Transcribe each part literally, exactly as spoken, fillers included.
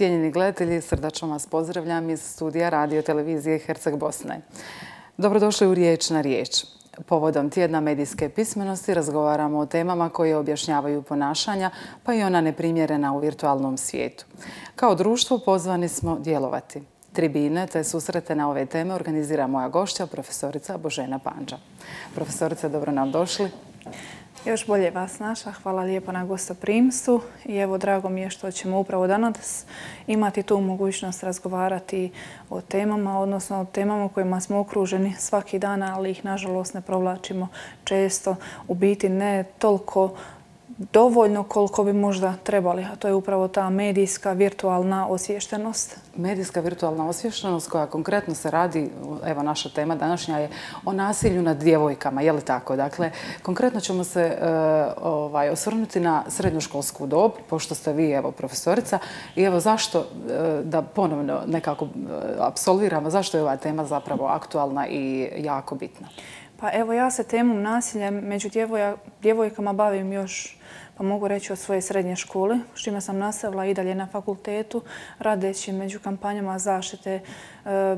Cijenjeni gledatelji, srdačno vas pozdravljam iz studija radio televizije Herceg Bosne. Dobrodošli u Riječ na riječ. Povodom tjedna medijske pismenosti razgovaramo o temama koje objašnjavaju ponašanja, pa i ona neprimjerena u virtualnom svijetu. Kao društvo pozvani smo djelovati. Tribine te susrete na ove teme organizira moja gošća, profesorica Božena Panđa. Profesorice, dobro nam došli. Još bolje vas naša. Hvala lijepo na gostoprimstvu i evo drago mi je što ćemo upravo danas imati tu mogućnost razgovarati o temama, odnosno o temama kojima smo okruženi svaki dan, ali ih nažalost ne provlačimo često, u biti ne toliko dovoljno koliko bi možda trebali, a to je upravo ta medijska virtualna osviještenost. Medijska virtualna osviještenost koja konkretno se radi, evo naša tema današnja je o nasilju nad djevojkama, je li tako? Dakle, konkretno ćemo se e, ovaj, osvrnuti na srednjoškolsku dob, pošto ste vi evo profesorica, i evo zašto e, da ponovno nekako e, apsolviramo, zašto je ova tema zapravo aktualna i jako bitna? Pa evo ja se temom nasilja među djevoja, djevojkama bavim još, pa mogu reći, od svoje srednje škole, s čime sam nastavila i dalje na fakultetu, radeći među kampanjama zaštite, e,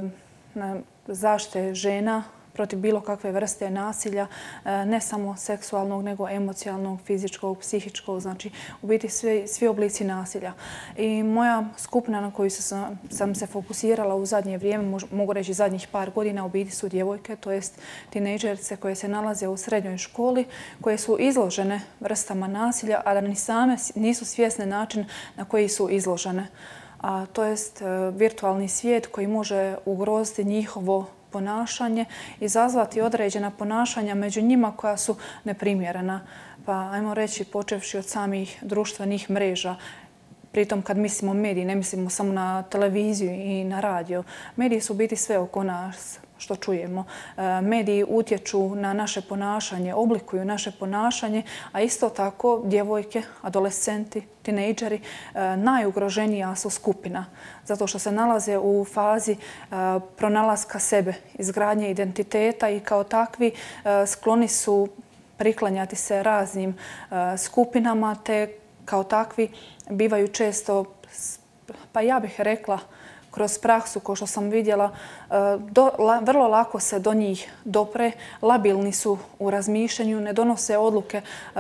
zaštite žena protiv bilo kakve vrste nasilja, ne samo seksualnog, nego emocionalnog, fizičkog, psihičkog, znači u biti svi, svi oblici nasilja. I moja skupina na koju sam, sam se fokusirala u zadnje vrijeme, mogu reći zadnjih par godina, u biti su djevojke, to jest tinejdžerice koje se nalaze u srednjoj školi, koje su izložene vrstama nasilja, a da ni same nisu svjesne način na koji su izložene. A to jest virtualni svijet koji može ugroziti njihovo ponašanje, izazvati određena ponašanja među njima koja su neprimjerena. Pa ajmo reći, počevši od samih društvenih mreža. Pritom kad mislimo mediji, ne mislimo samo na televiziju i na radio. Mediji su u biti sve oko nas što čujemo. Mediji utječu na naše ponašanje, oblikuju naše ponašanje, a isto tako djevojke, adolescenti, tinejdžeri najugroženija su skupina, zato što se nalaze u fazi pronalaska sebe, izgradnje identiteta i kao takvi skloni su priklanjati se raznim skupinama, te kao takvi bivaju često, pa ja bih rekla, kroz praksu, kao što sam vidjela, do, la, vrlo lako se do njih dopre, labilni su u razmišljanju, ne donose odluke e,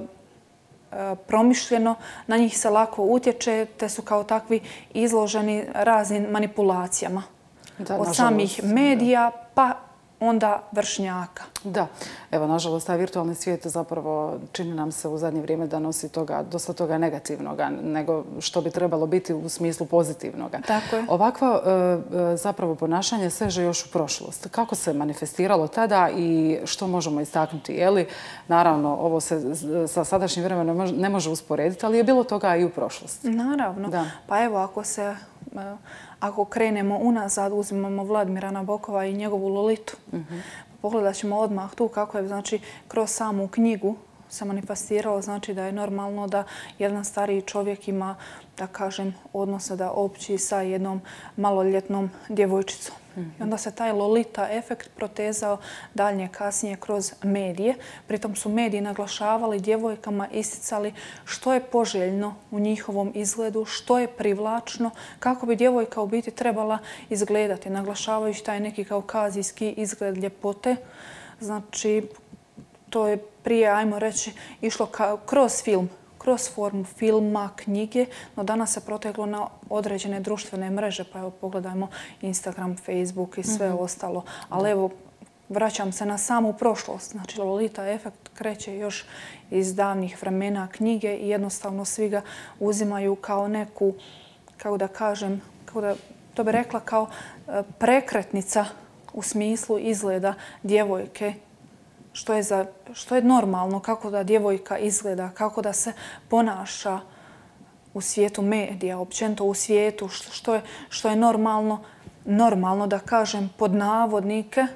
e, promišljeno, na njih se lako utječe, te su kao takvi izloženi raznim manipulacijama. Da, od samih medija pa onda vršnjaka. Da, evo, nažalost, taj virtualni svijet zapravo čini nam se u zadnje vrijeme da nosi toga, dosta toga negativnoga, nego što bi trebalo biti u smislu pozitivnoga. Tako je. Ovakvo e, zapravo ponašanje seže još u prošlost. Kako se manifestiralo tada i što možemo istaknuti? Je li, naravno, ovo se sa sadašnjim vremenom ne može usporediti, ali je bilo toga i u prošlosti. Naravno. Da. Pa evo, ako se... Ako krenemo unazad, uzimamo Vladimira Nabokova i njegovu Lolitu. Mm-hmm. Pogledat ćemo odmah tu kako je, znači, kroz samu knjigu se manifestiralo, znači da je normalno da jedan stariji čovjek ima, da kažem, odnose da opći sa jednom maloljetnom djevojčicom. Mm-hmm. I onda se taj Lolita efekt protezao daljnje kasnije kroz medije. Pritom su mediji naglašavali djevojkama, isticali što je poželjno u njihovom izgledu, što je privlačno, kako bi djevojka u biti trebala izgledati, naglašavajući taj neki kaukazijski izgled ljepote. Znači, to je prije, ajmo reći, išlo ka, kroz film, kroz formu filma, knjige, no danas se proteglo na određene društvene mreže, pa evo pogledajmo Instagram, Facebook i sve mm-hmm. ostalo. Ali evo, vraćam se na samu prošlost. Znači, Lolita efekt kreće još iz davnih vremena knjige i jednostavno svi ga uzimaju kao neku, kako da kažem, kako da, to bi rekla kao prekretnica u smislu izgleda djevojke, što je, za, što je normalno, kako da djevojka izgleda, kako da se ponaša u svijetu medija, općenito u svijetu, što je, što je normalno, normalno da kažem pod navodnike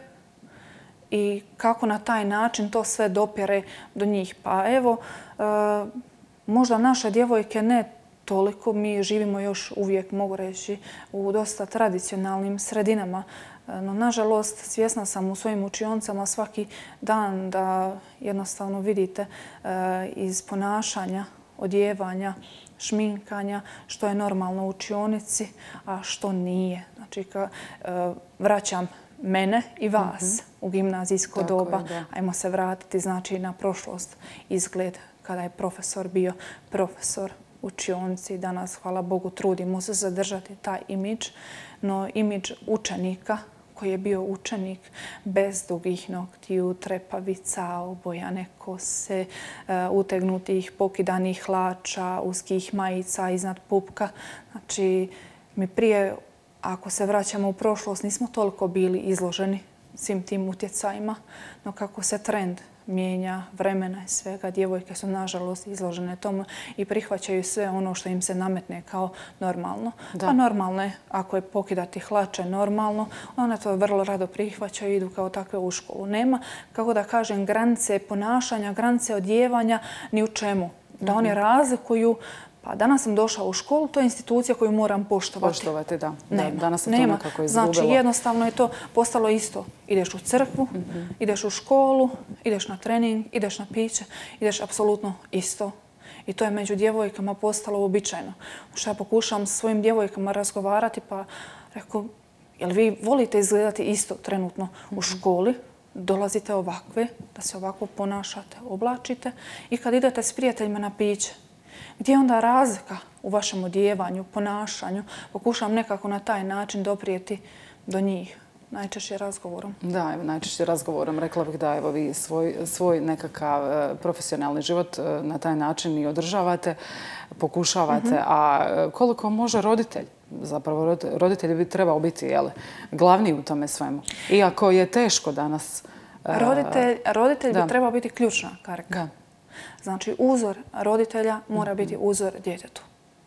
i kako na taj način to sve dopire do njih. Pa evo, e, možda naše djevojke ne toliko, mi živimo još uvijek, mogu reći, u dosta tradicionalnim sredinama. No, nažalost, svjesna sam u svojim učionicama svaki dan da jednostavno vidite iz ponašanja odjevanja, šminkanja, što je normalno u učionici, a što nije. Znači, ka, e, vraćam mene i vas mm-hmm. u gimnazijsko Tako doba. je, da. Ajmo se vratiti znači, na prošlost, izgled kada je profesor bio profesor u učionici. Danas, hvala Bogu, trudimo se zadržati taj imidž, no imidž učenika koji je bio učenik bez dugih noktiju, trepavica, obojane kose, utegnutih, pokidanih hlača, uskih majica iznad pupka. Znači, mi prije, ako se vraćamo u prošlost, nismo toliko bili izloženi svim tim utjecajima, no kako se trend mijenja, vremena i svega, djevojke su nažalost izložene tomu i prihvaćaju sve ono što im se nametne kao normalno. Da. Pa normalno je, ako je pokidati hlače normalno, one to vrlo rado prihvaćaju i idu kao takve u školu. Nema, kako da kažem, granice ponašanja, granice odjevanja ni u čemu. Da oni razlikuju. Pa danas sam došla u školu, to je institucija koju moram poštovati. Poštovati, da. Nema. Danas se to Nema. nekako izgubilo. Znači, jednostavno je to postalo isto. Ideš u crkvu, mm-hmm. ideš u školu, ideš na trening, ideš na piće, ideš apsolutno isto. I to je među djevojkama postalo uobičajeno. Što ja pokušavam s svojim djevojkama razgovarati, pa rekao, jel vi volite izgledati isto trenutno mm-hmm. u školi? Dolazite ovakve, da se ovako ponašate, oblačite i kad idete s prijateljima na piće, gdje je onda razlika u vašem odjevanju, ponašanju? Pokušam nekako na taj način doprijeti do njih, najčešće razgovorom. Da, evo, najčešće razgovorom. Rekla bih da evo, vi svoj, svoj nekakav e, profesionalni život e, na taj način i održavate, pokušavate. Mm-hmm. A koliko može roditelj? Zapravo roditelj bi trebao biti jel, glavni u tome svemu. Iako je teško danas. E, roditelj roditelj bi trebao biti ključna karika. Da. Znači, uzor roditelja mora biti uzor djetetu.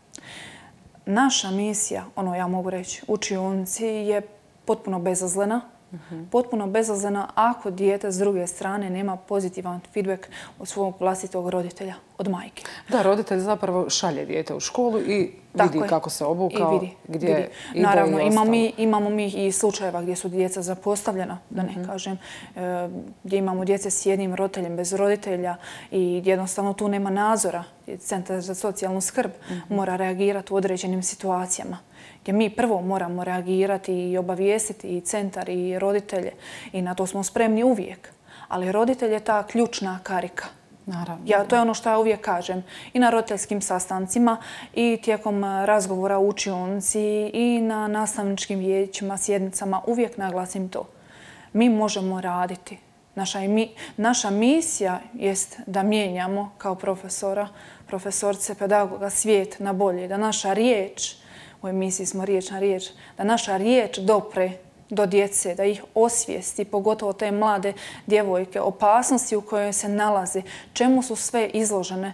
Naša misija, ono ja mogu reći, u učionici je potpuno bezazlena. Mm-hmm. Potpuno bezazlena ako dijete s druge strane nema pozitivan feedback od svog vlastitog roditelja, od majke. Da, roditelj zapravo šalje dijete u školu i vidi Tako kako se obukao, vidi, gdje vidi. ide Naravno, i imamo mi, imamo mi i slučajeva gdje su djeca zapostavljena, da ne mm-hmm. kažem, e, gdje imamo djece s jednim roditeljem, bez roditelja i jednostavno tu nema nadzora. Centar za socijalnu skrb mm-hmm. mora reagirati u određenim situacijama. Gdje mi prvo moramo reagirati i obavijestiti i centar i roditelje i na to smo spremni uvijek. Ali roditelj je ta ključna karika. Naravno. Ja, to je ono što ja uvijek kažem i na roditeljskim sastancima i tijekom razgovora u učionici i na nastavničkim vijećima, sjednicama. Uvijek naglasim to. Mi možemo raditi. Naša, mi, naša misija jest da mijenjamo kao profesora, profesorce, pedagoga svijet na bolje. Da naša riječ, u emisiji smo riječ na riječ, da naša riječ dopre do djece, da ih osvijesti, pogotovo te mlade djevojke, opasnosti u kojoj se nalaze, čemu su sve izložene,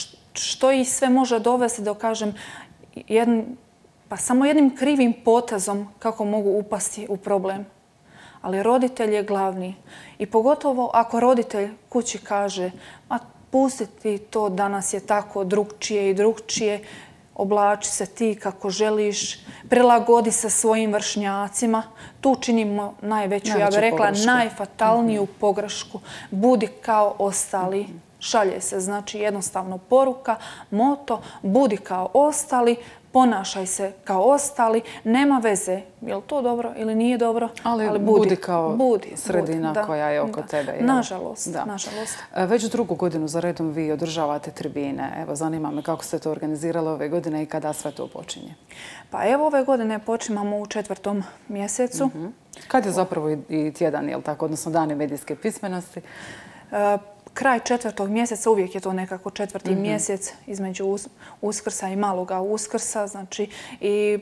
što ih sve može dovesti do, kažem, jedn, pa samo jednim krivim potezom kako mogu upasti u problem. Ali roditelj je glavni. I pogotovo ako roditelj kući kaže, ma pustiti to, danas je tako drugčije i drugčije, oblači se ti kako želiš, prilagodi se svojim vršnjacima. Tu činimo najveću, ja bih rekla, pogrešku. najfatalniju mm-hmm. pogrešku. Budi kao ostali. Mm-hmm. Šalje se, znači, jednostavno poruka, moto, budi kao ostali, ponašaj se kao ostali, nema veze je li to dobro ili nije dobro, ali, ali budi, budi kao budi, sredina budi, koja je oko da. tebe. Jel? Nažalost, da. nažalost. Već drugu godinu za redom vi održavate tribine. Evo, zanima me kako ste to organizirali ove godine i kada sve to počinje. Pa evo, ove godine počimamo u četvrtom mjesecu. Mm-hmm. Kad je zapravo i tjedan, jel tako, odnosno dani medijske pismenosti? Uh, Kraj četvrtog mjeseca, uvijek je to nekako četvrti mm-hmm. mjesec između Uskrsa i maloga Uskrsa. Znači, i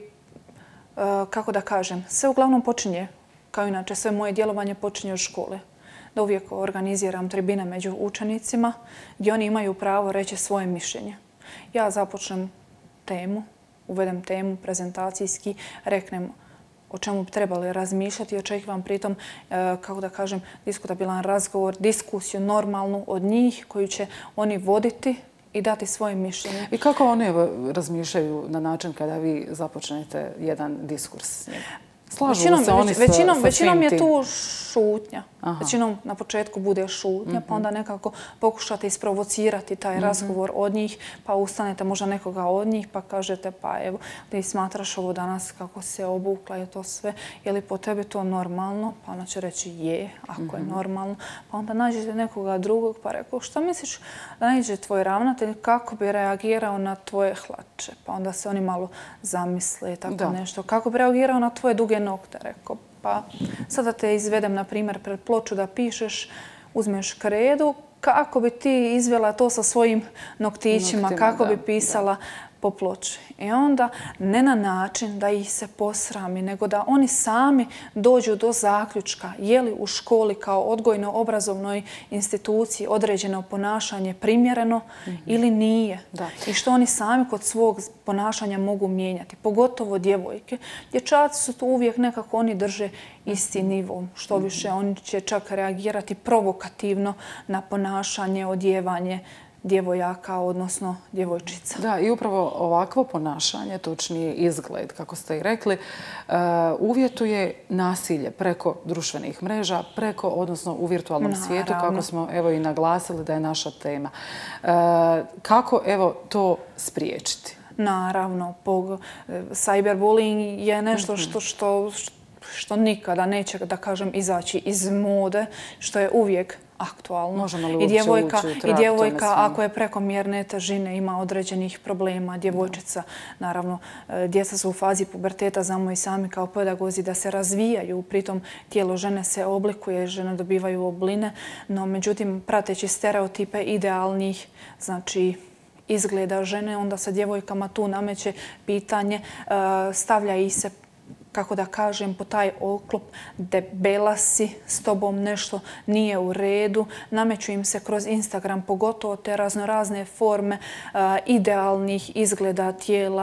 uh, kako da kažem, sve uglavnom počinje, kao inače sve moje djelovanje počinje od škole. Da uvijek organiziram tribine među učenicima gdje oni imaju pravo reći svoje mišljenje. Ja započnem temu, uvedem temu prezentacijski, reknem o čemu bi trebali razmišljati i očekivam pritom, kako da kažem, diskutabilan razgovor, diskusiju normalnu od njih koju će oni voditi i dati svoje mišljenje. I kako oni razmišljaju na način kada vi započnete jedan diskurs s njim? Slažu većinom, se oni većinom, sa, većinom sa je tu šutnja. Većinom na početku bude šutnja, pa onda nekako pokušate isprovocirati taj razgovor od njih, pa ustanete možda nekoga od njih, pa kažete pa evo, ti smatraš ovo danas kako se obukla i to sve, je li po tebi to normalno? Pa ona će reći je, ako je normalno. Pa onda nađete nekoga drugog, pa rekao što misliš da nađe tvoj ravnatelj, kako bi reagirao na tvoje hlače? Pa onda se oni malo zamisle tako nešto. Kako bi reagirao na tvoje duge nokte, rekao. Pa sada te izvedem, na primjer, pred ploču da pišeš, uzmeš kredu, kako bi ti izvela to sa svojim noktićima, kako bi pisala po ploči. I onda ne na način da ih se posrami, nego da oni sami dođu do zaključka je li u školi kao odgojno-obrazovnoj instituciji određeno ponašanje primjereno ili nije. I što oni sami kod svog ponašanja mogu mijenjati. Pogotovo djevojke. Dječaci su tu uvijek nekako, oni drže isti nivo. Što više, oni će čak reagirati provokativno na ponašanje, odjevanje djevojaka, odnosno djevojčica. Da, i upravo ovakvo ponašanje, točnije izgled, kako ste i rekli, uvjetuje nasilje preko društvenih mreža, preko, odnosno u virtualnom svijetu, kako smo evo i naglasili da je naša tema. Kako evo to spriječiti? Naravno, cyberbullying je nešto što, što, što nikada neće, da kažem, izaći iz mode, što je uvijek aktualno. I djevojka, i djevojka ako je prekomjerne težine, ima određenih problema. Djevojčica, naravno, djeca su u fazi puberteta, znamo i sami kao pedagozi da se razvijaju. Pritom tijelo žene se oblikuje, žene dobivaju obline, no međutim, prateći stereotipe idealnih, znači izgleda žene, onda se djevojkama tu nameće pitanje, stavlja ih se, kako da kažem, po taj oklop, debela si, s tobom nešto nije u redu. Nameću im se kroz Instagram, pogotovo te raznorazne forme idealnih izgleda tijela,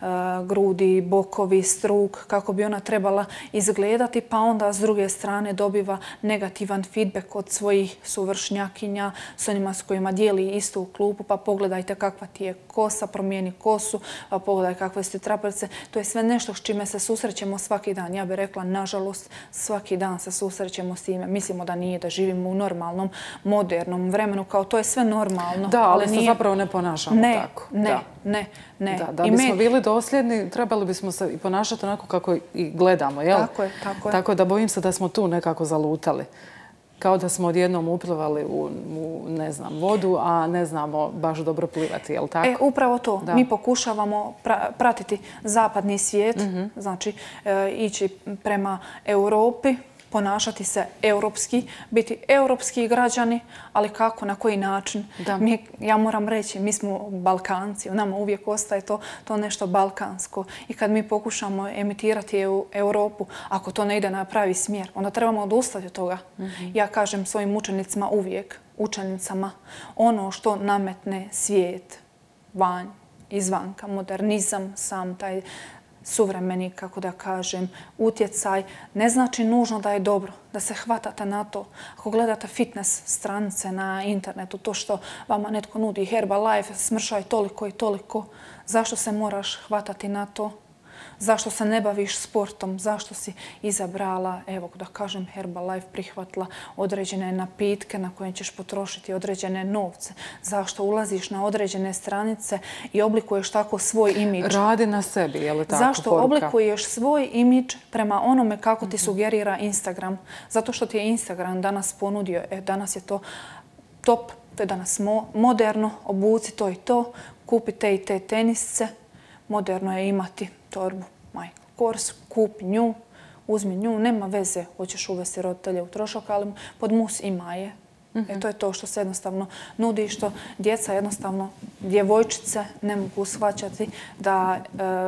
grudi, bokovi, struk, kako bi ona trebala izgledati, pa onda s druge strane dobiva negativan feedback od svojih suvršnjakinja, s onima s kojima dijeli istu klupu, pa pogledajte kakva ti je kosa, promijeni kosu, pa pogledaj kakve su ti traperice. To je sve nešto s čime se susrećemo svaki dan. Ja bih rekla, nažalost, svaki dan se susrećemo s time. Mislimo da nije, da živimo u normalnom, modernom vremenu, kao to je sve normalno. Da, ali se zapravo ne ponašamo tako. Ne, ne, ne. Da bismo bili dosljedni, trebali bismo se i ponašati onako kako i gledamo, jel? Tako je, tako je. Tako da bojim se da smo tu nekako zalutali. Kao da smo odjednom uplivali u, ne znam, vodu, a ne znamo baš dobro plivati, je li tako? E, upravo to. Mi pokušavamo pratiti zapadni svijet, znači ići prema Europi, ponašati se europski, biti europski građani, ali kako, na koji način? Ja moram reći, mi smo Balkanci, u nama uvijek ostaje to, to nešto balkansko. I kad mi pokušamo emitirati u Europu, ako to ne ide na pravi smjer, onda trebamo odustati od toga. Ja kažem svojim učenicima uvijek, učenicama, ono što nametne svijet van, izvanka, modernizam, sam taj suvremeni, kako da kažem, utjecaj, ne znači nužno da je dobro, da se hvatate na to. Ako gledate fitness stranice na internetu, to što vama netko nudi Herbalife, smršaj toliko i toliko, zašto se moraš hvatati na to? Zašto se ne baviš sportom? Zašto si izabrala, evo da kažem, Herbalife, prihvatila određene napitke na koje ćeš potrošiti određene novce? Zašto ulaziš na određene stranice i oblikuješ tako svoj imidž? Radi na sebi, je li tako? Zašto oblikuješ svoj imidž prema onome kako ti sugerira Instagram? Zato što ti je Instagram danas ponudio, e, danas je to top, to je danas moderno, obuci to i to, kupi te i te tenisce. Moderno je imati torbu Michael Kors, kupi nju, uzmi nju, nema veze, hoćeš uvesti roditelje u trošak, ali pod mus ima je. E to je to što se jednostavno nudi, što djeca jednostavno, djevojčice ne mogu shvaćati da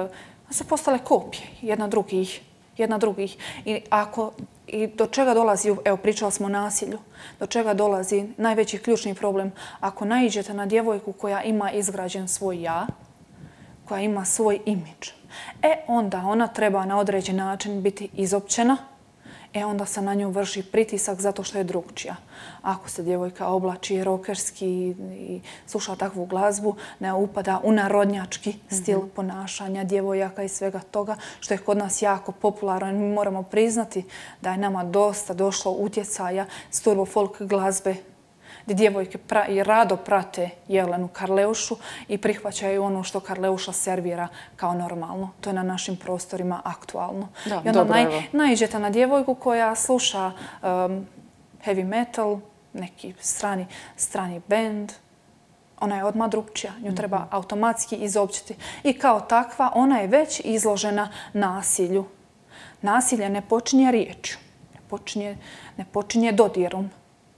su postale kopije jedna drugih. Jedna drugih. I ako i do čega dolazi, evo pričali smo o nasilju, do čega dolazi najveći ključni problem ako naiđete na djevojku koja ima izgrađen svoj ja, koja ima svoj imidž. E onda ona treba na određen način biti izopćena e onda se na nju vrši pritisak zato što je drugčija. Ako se djevojka oblači rokerski i sluša takvu glazbu, ne upada u narodnjački stil ponašanja djevojaka i svega toga, što je kod nas jako popularno. Mi moramo priznati da je nama dosta došlo utjecaja s turbo folk glazbe, gdje djevojke i rado prate Jelenu Karleušu i prihvaćaju ono što Karleuša servira kao normalno. To je na našim prostorima aktualno. Da, I onda dobro, naj, evo. naiđete na djevojku koja sluša um, heavy metal, neki strani, strani band. Ona je odmah drugčija. Nju treba mm-hmm. automatski izopćiti. I kao takva ona je već izložena nasilju. Nasilje ne počinje riječju, ne počinje, ne počinje dodirom.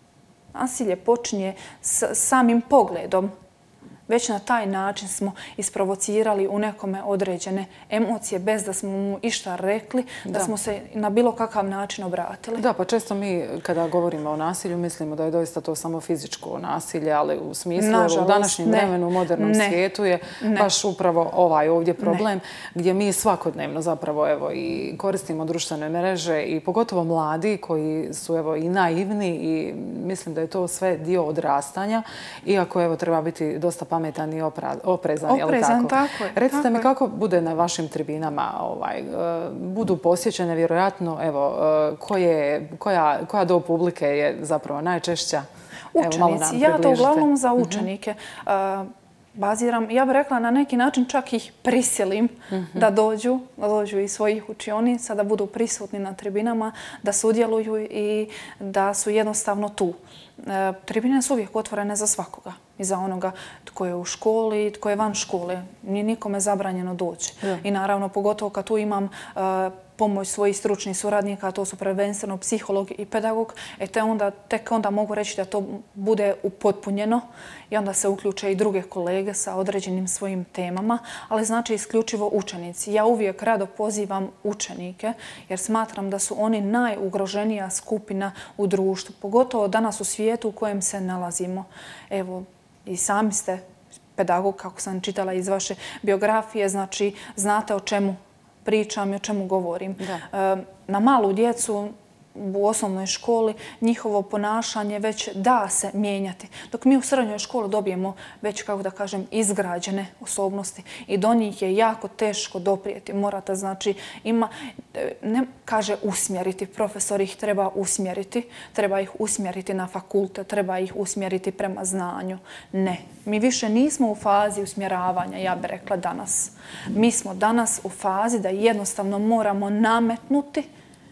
Nasilje počinje s samim pogledom. Već na taj način smo isprovocirali u nekome određene emocije bez da smo mu išta rekli, da, da smo se na bilo kakav način obratili. Da, pa često mi kada govorimo o nasilju mislimo da je doista to samo fizičko nasilje, ali u smislu evo, u današnjem ne, vremenu, u modernom ne, svijetu je ne. baš upravo ovaj ovdje problem ne. gdje mi svakodnevno zapravo evo i koristimo društvene mreže i pogotovo mladi koji su evo i naivni i mislim da je to sve dio odrastanja, iako evo treba biti dosta pametno pametan i oprezan, Oprezan, tako? tako je. Recite tako mi je. kako bude na vašim tribinama, ovaj, budu posjećene vjerojatno, evo, koje, koja, koja do publike je zapravo najčešća? Učenici. Evo, malo nam ja to uglavnom za učenike uh-huh. baziram, ja bih rekla na neki način čak ih prisilim uh-huh. da dođu, da dođu iz svojih učionica, da budu prisutni na tribinama, da sudjeluju i da su jednostavno tu. E, tribine su uvijek otvorene za svakoga. I za onoga tko je u školi, tko je van škole. Nije nikome zabranjeno doći. Ja. I naravno, pogotovo kad tu imam uh, pomoć svojih stručnih suradnika, to su prvenstveno psiholog i pedagog, e te onda, tek onda mogu reći da to bude upotpunjeno i onda se uključe i druge kolege sa određenim svojim temama, ali znači isključivo učenici. Ja uvijek rado pozivam učenike jer smatram da su oni najugroženija skupina u društvu, pogotovo danas u svijetu u kojem se nalazimo. Evo, i sami ste pedagog, kako sam čitala iz vaše biografije, znači znate o čemu pričam i o čemu govorim. Da. Na malu djecu u osnovnoj školi njihovo ponašanje već da se mijenjati. Dok mi u srednjoj školi dobijemo već, kako da kažem, izgrađene osobnosti i do njih je jako teško doprijeti. Morate, znači, ima, ne kaže usmjeriti, profesor ih treba usmjeriti, treba ih usmjeriti na fakultet, treba ih usmjeriti prema znanju. Ne, mi više nismo u fazi usmjeravanja, ja bih rekla danas. Mi smo danas u fazi da jednostavno moramo nametnuti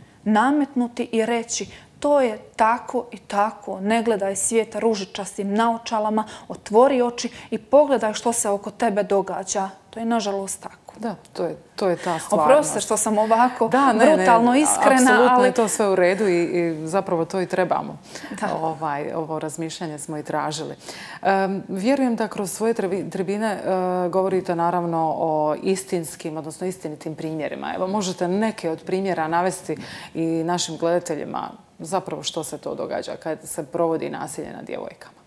nametnuti i reći to je tako i tako. Ne gledaj svijeta ružičastim naočalama, otvori oči i pogledaj što se oko tebe događa. To je nažalost tako. Da, to je, to je ta stvarnost. Oprosti što sam ovako da, ne, brutalno ne, iskrena. Apsolutno ali... je to sve u redu i, i zapravo to i trebamo. Ovaj, ovo razmišljanje smo i tražili. Um, vjerujem da kroz svoje tribine uh, govorite naravno o istinskim, odnosno istinitim primjerima. Evo, možete neke od primjera navesti i našim gledateljima zapravo što se to događa kad se provodi nasilje nad djevojkama.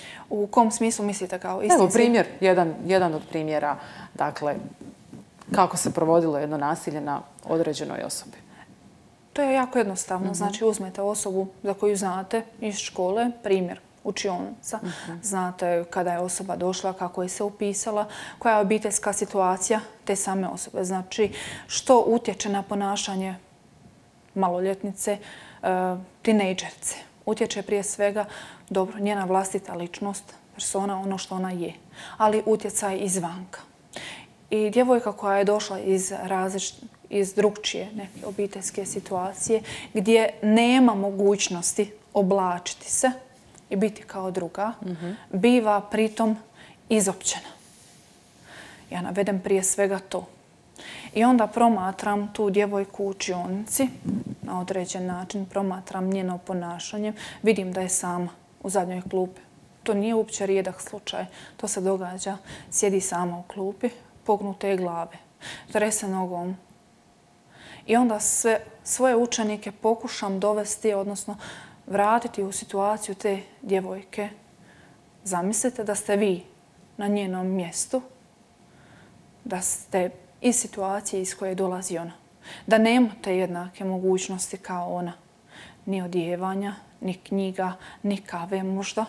U kom smislu mislite kao istinski? Evo primjer, jedan, jedan od primjera, dakle, kako se provodilo jedno nasilje na određenoj osobi. To je jako jednostavno. Mm-hmm. Znači, uzmete osobu za koju znate iz škole, primjer, učionica. Mm-hmm. Znate kada je osoba došla, kako je se upisala, koja je obiteljska situacija te same osobe. Znači, što utječe na ponašanje maloljetnice, uh, tinejdžerce. Utječe prije svega, dobro, njena vlastita ličnost, persona, ono što ona je, ali utjecaj izvanka. I djevojka koja je došla iz različite, iz drugčije neke obiteljske situacije, gdje nema mogućnosti oblačiti se i biti kao druga, mm-hmm. biva pritom izopćena. Ja navedem prije svega to. I onda promatram tu djevojku u učionici, na određen način promatram njeno ponašanje, vidim da je sama u zadnjoj klupi. To nije uopće rijedak slučaj, to se događa, sjedi sama u klupi, pognute glave, trese nogom. I onda sve, svoje učenike pokušam dovesti, odnosno vratiti u situaciju te djevojke. Zamislite da ste vi na njenom mjestu, da ste iz situacije iz koje dolazi ona. Da nemate jednake mogućnosti kao ona. ni odjevanja, ni knjiga, ni kave možda.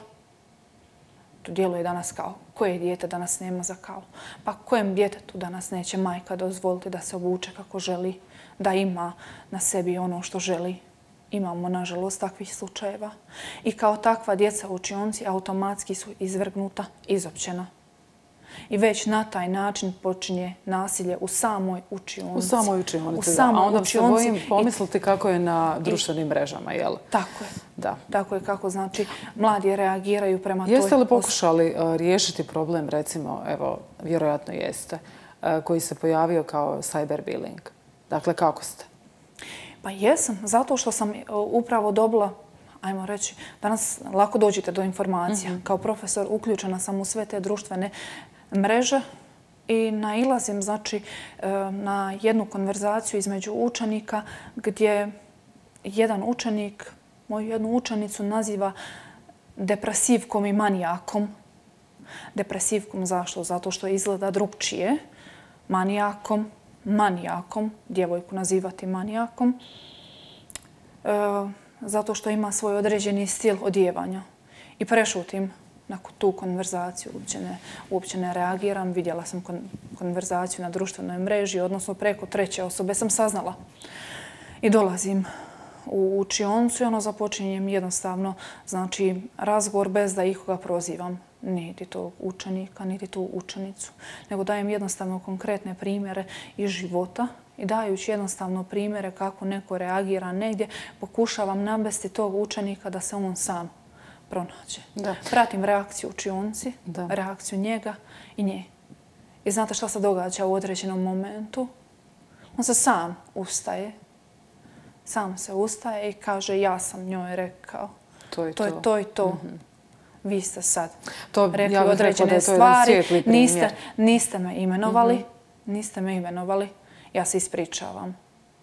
To djeluje danas kao koje dijete danas nema za kavu. Pa kojem djetetu danas neće majka dozvoliti da se obuče kako želi, da ima na sebi ono što želi. Imamo, nažalost, takvih slučajeva. I kao takva djeca u učionci automatski su izvrgnuta, izopćena. I već na taj način počinje nasilje u samoj učionci. U samoj učionci, u samoj a onda učionci. se bojim pomisliti kako je na društvenim mrežama, jel? Tako je. Da. Tako je kako, znači, mladi reagiraju prema toj... Jeste li pokušali uh, riješiti problem, recimo, evo, vjerojatno jeste, uh, koji se pojavio kao cyberbullying? Dakle, kako ste? Pa jesam, zato što sam uh, upravo dobila, ajmo reći, danas lako dođete do informacija. Mm-hmm. Kao profesor uključena sam u sve te društvene mreže i nailazim, znači, na jednu konverzaciju između učenika gdje jedan učenik moju jednu učenicu naziva depresivkom i manijakom. Depresivkom zašto? Zato što izgleda drugčije. Manijakom, manijakom, djevojku nazivati manijakom, e, zato što ima svoj određeni stil odjevanja. I prešutim na tu konverzaciju, uopće ne, uopće ne reagiram. Vidjela sam kon, konverzaciju na društvenoj mreži, odnosno preko treće osobe sam saznala. I dolazim u učioncu i ono započinjem jednostavno, znači razgovor bez da ikoga prozivam. Niti tog učenika, niti tu učenicu. Nego dajem jednostavno konkretne primjere iz života i dajući jednostavno primjere kako neko reagira negdje, pokušavam navesti tog učenika da se on sam pronađe. Da. Pratim reakciju učionci, da. reakciju njega i nje. I znate šta se događa u određenom momentu? On se sam ustaje. Sam se ustaje i kaže ja sam njoj rekao. To je to. To, je to i to. Mm-hmm. Vi ste sad to, rekli ja određene da stvari, niste, niste me imenovali, mm-hmm. niste me imenovali, ja se ispričavam.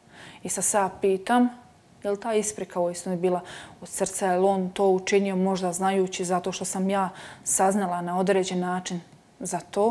I sad sad pitam, je li ta isprika uistinu bila od srca, je li on to učinio možda znajući zato što sam ja saznala na određen način za to,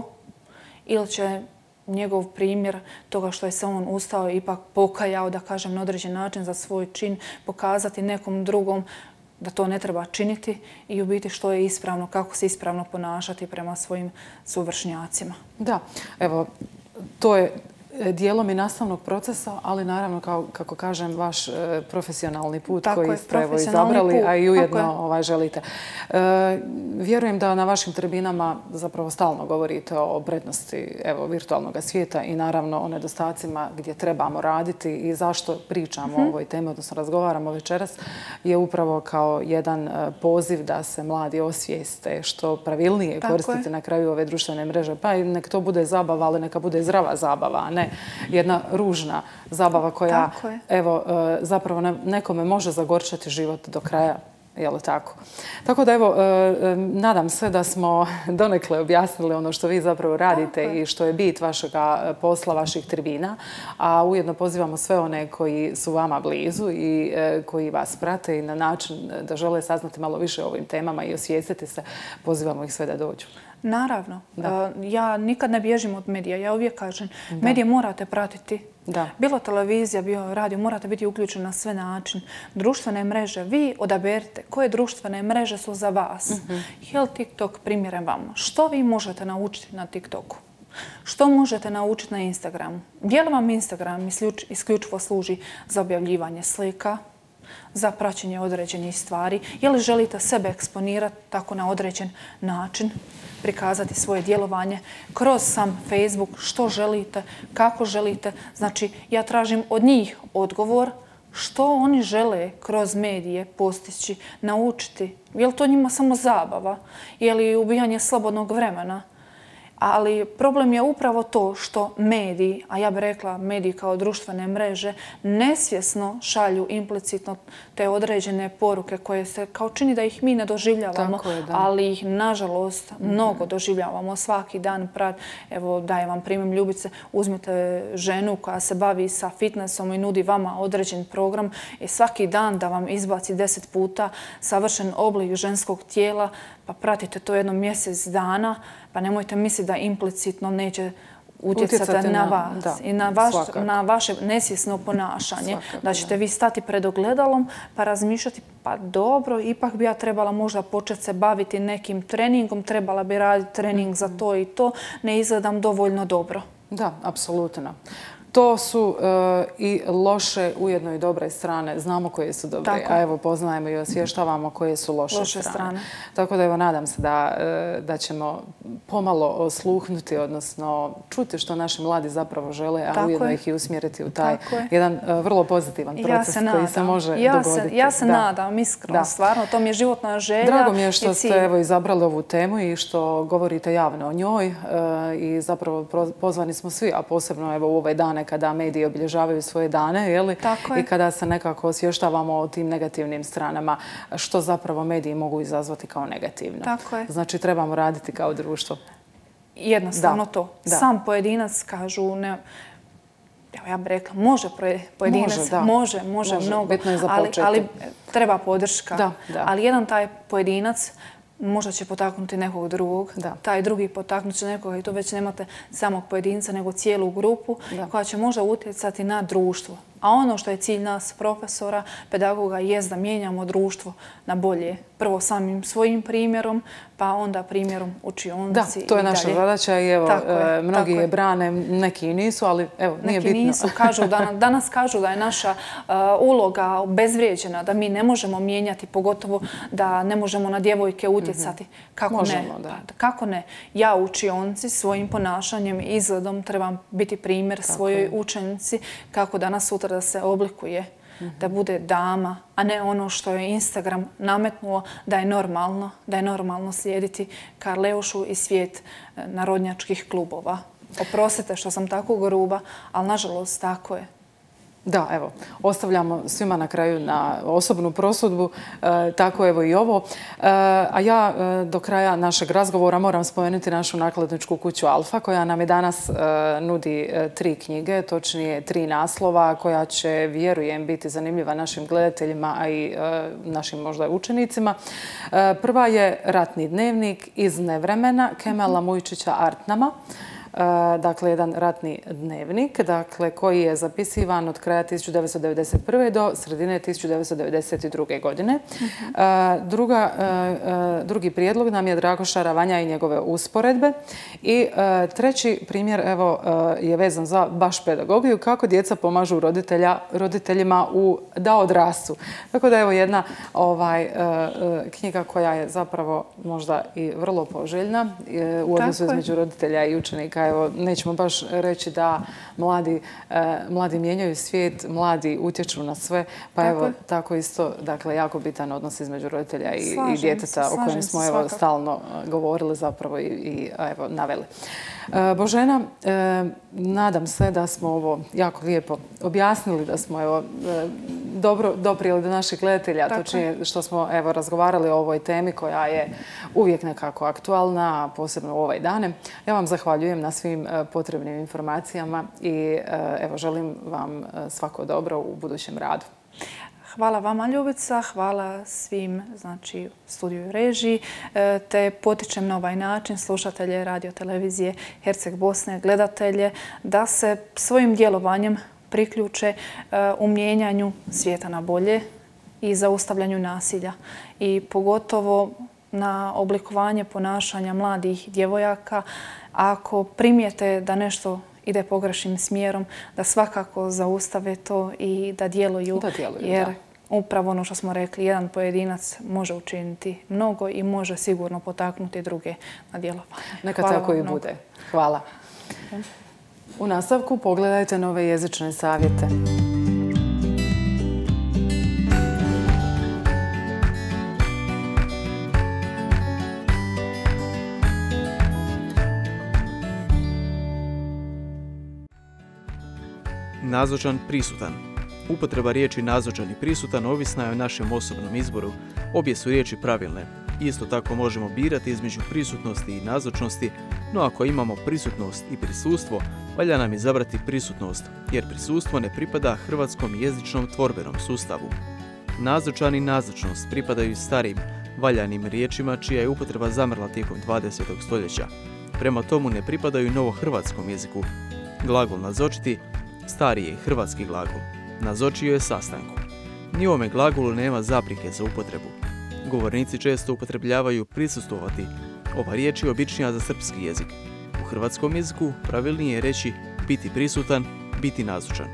ili će njegov primjer toga što je se on ustao i ipak pokajao, da kažem, na određen način za svoj čin, pokazati nekom drugom da to ne treba činiti i u biti što je ispravno, kako se ispravno ponašati prema svojim suvršnjacima. Da, evo, to je dijelom i nastavnog procesa, ali naravno, kao, kako kažem, vaš e, profesionalni put Tako koji je, ste evo, izabrali, put. a i ujedno ovaj, želite. E, vjerujem da na vašim tribinama zapravo stalno govorite o prednosti evo, virtualnog svijeta i naravno o nedostacima gdje trebamo raditi i zašto pričamo mm-hmm. o ovoj temi, odnosno razgovaramo večeras, je upravo kao jedan poziv da se mladi osvijeste što pravilnije Tako koristiti je. na kraju ove društvene mreže. Pa i nek to bude zabava, ali neka bude zdrava zabava, a ne jedna ružna zabava koja evo, zapravo nekome može zagorčati život do kraja. Je li tako? Tako da evo, nadam se da smo donekle objasnili ono što vi zapravo radite i što je bit vašeg posla, vaših tribina, a ujedno pozivamo sve one koji su vama blizu i koji vas prate i na način da žele saznati malo više o ovim temama i osvijestiti se, pozivamo ih sve da dođu. Naravno. Da. Ja nikad ne bježim od medija. Ja uvijek kažem, da. medije morate pratiti. Da. Bilo televizija, bilo radio, morate biti uključeni na sve način. Društvene mreže, vi odaberite koje društvene mreže su za vas. Mm-hmm. Je li TikTok primjeren vama? Što vi možete naučiti na TikToku? Što možete naučiti na Instagramu? Je li vam Instagram isključivo služi za objavljivanje slika, za praćenje određenih stvari? Je li želite sebe eksponirati tako na određen način? Prikazati svoje djelovanje kroz sam Facebook, što želite, kako želite. Znači, ja tražim od njih odgovor što oni žele kroz medije postići, naučiti. Je li to njima samo zabava? Je li ubijanje slobodnog vremena? Ali problem je upravo to što mediji, a ja bih rekla mediji kao društvene mreže, nesvjesno šalju implicitno te određene poruke koje se kao čini da ih mi ne doživljavamo, je, ali ih nažalost mm-hmm. mnogo doživljavamo svaki dan. Evo dajem vam primjer Ljubice, uzmite ženu koja se bavi sa fitnessom i nudi vama određen program i svaki dan da vam izbaci deset puta savršen oblik ženskog tijela, pa pratite to jedno mjesec dana, pa nemojte misliti da implicitno neće utjecati na vas da, i na, vaš, svakako. na vaše nesvjesno ponašanje. Svakako, Da ćete da. vi stati pred ogledalom pa razmišljati, pa dobro, ipak bi ja trebala možda početi se baviti nekim treningom, trebala bi raditi trening za to i to, ne izgledam dovoljno dobro. Da, apsolutno. To su e, i loše, ujedno i dobre strane. Znamo koje su dobre, Tako. a evo poznajemo i osvještavamo koje su loše, Loše strane. strane. Tako da evo nadam se da, e, da ćemo pomalo osluhnuti, odnosno čuti što naši mladi zapravo žele, a Tako ujedno je. ih i usmjeriti u taj Tako je. jedan e, vrlo pozitivan proces Ja se koji nadam. se može ja dogoditi. Se, ja se Da. nadam, iskreno, Da. stvarno, to mi je životna želja. Drago mi je i što cilj. ste evo izabrali ovu temu i što govorite javno o njoj e, i zapravo pro- pozvani smo svi, a posebno evo u ove dane kada mediji obilježavaju svoje dane, je li? Tako je. I kada se nekako osvještavamo o tim negativnim stranama, što zapravo mediji mogu izazvati kao negativno. Tako je. Znači trebamo raditi kao društvo. Jednostavno Da. to. Da. Sam pojedinac, kažu, ne, evo ja bih rekla, može proje- pojedinac, Može, da. može, može, Može. mnogo, Bitno je za ali, početak. ali treba podrška. Da, da. Ali jedan taj pojedinac možda će potaknuti nekog drugog, Da. taj drugi potaknut će nekoga i to već nemate samog pojedinca, nego cijelu grupu Da. koja će možda utjecati na društvo. A ono što je cilj nas, profesora, pedagoga, jest da mijenjamo društvo na bolje. Prvo samim svojim primjerom, pa onda primjerom Da, učionici to je i naša dalje. zadaća i evo, Tako je, e, mnogi tako je je. brane, neki i nisu, ali evo, nije Neki bitno. nisu, kažu da, danas kažu da je naša uh, uloga obezvrijeđena, da mi ne možemo mijenjati, pogotovo da ne možemo na djevojke utjecati. Kako Možemo, ne? da. Pa, kako ne? Ja u učionici svojim ponašanjem i izgledom trebam biti primjer svojoj je. učenici kako danas sutra da se oblikuje, da bude dama, a ne ono što je Instagram nametnuo da je normalno, da je normalno slijediti Karleušu i svijet e, narodnjačkih klubova. Oprostite što sam tako gruba, ali nažalost tako je. Da, evo, ostavljamo svima na kraju na osobnu prosudbu, e, tako evo i ovo. E, a ja e, do kraja našeg razgovora moram spomenuti našu nakladničku kuću Alfa, koja nam je danas e, nudi e, tri knjige, točnije tri naslova, koja će, vjerujem, biti zanimljiva našim gledateljima, a i e, našim možda učenicima. E, prva je Ratni dnevnik iz nevremena Kemala Mujčića Artnama. Dakle, jedan ratni dnevnik, dakle, koji je zapisivan od kraja tisuću devetsto devedeset prve. do sredine tisuću devetsto devedeset druge. godine. Uh-huh. Druga, uh, drugi prijedlog nam je Dragoša Ravanja i njegove usporedbe. I uh, treći primjer evo, uh, je vezan za baš pedagogiju, kako djeca pomažu roditelja, roditeljima u, da odrastu. Tako da evo jedna ovaj, uh, knjiga koja je zapravo možda i vrlo poželjna uh, u odnosu Tako je. između roditelja i učenika. Evo, nećemo baš reći da mladi, e, mladi mijenjaju svijet, mladi utječu na sve, pa Tako evo, je. tako isto, dakle, jako bitan odnos između roditelja i, Slažem i djeteta se, o kojem slažem smo se evo, svakako. stalno govorili zapravo i, i evo, naveli. E, Božena, e, nadam se da smo ovo jako lijepo objasnili, da smo evo, e, dobro doprijeli do naših gledatelja, Tako točnije što smo evo, razgovarali o ovoj temi koja je uvijek nekako aktualna, a posebno u ovaj dane. Ja vam zahvaljujem na svim e, potrebnim informacijama i e, evo, želim vam e, svako dobro u budućem radu. Hvala vama, Ljubica, hvala svim, znači, studiju i režiji, e, te potičem na ovaj način slušatelje radio televizije Herceg Bosne, gledatelje, da se svojim djelovanjem priključe e, u mijenjanju svijeta na bolje i zaustavljanju nasilja. I pogotovo na oblikovanje ponašanja mladih djevojaka. Ako primijete da nešto ide pogrešnim smjerom, da svakako zaustave to i da djeluju. Da djeluju, jer da. upravo ono što smo rekli, jedan pojedinac može učiniti mnogo i može sigurno potaknuti druge na djelovanje. Neka Hvala tako vam i mnogo. bude. Hvala. U nastavku pogledajte nove jezične savjete. Nazočan, prisutan. Upotreba riječi nazočan i prisutan ovisna je o našem osobnom izboru. Obje su riječi pravilne. Isto tako možemo birati između prisutnosti i nazočnosti, no ako imamo prisutnost i prisustvo, valja nam izabrati prisutnost, jer prisustvo ne pripada hrvatskom jezičnom tvorbenom sustavu. Nazočan i nazočnost pripadaju starim, valjanim riječima čija je upotreba zamrla tijekom dvadesetog stoljeća. prema tomu ne pripadaju novohrvatskom jeziku. Glagol nazočiti stari je hrvatski glagol. Nazočio je sastanku. Ni u ovome glagolu nema zaprike za upotrebu. Govornici često upotrebljavaju prisustvovati. Ova riječ je običnija za srpski jezik. U hrvatskom jeziku pravilnije je reći biti prisutan, biti nazočan.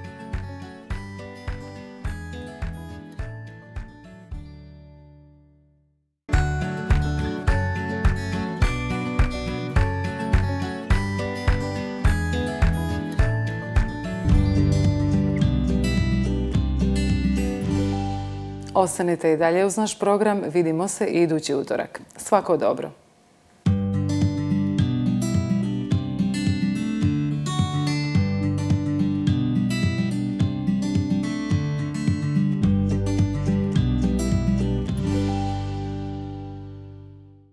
Ostanite i dalje uz naš program, vidimo se i idući utorak. Svako dobro!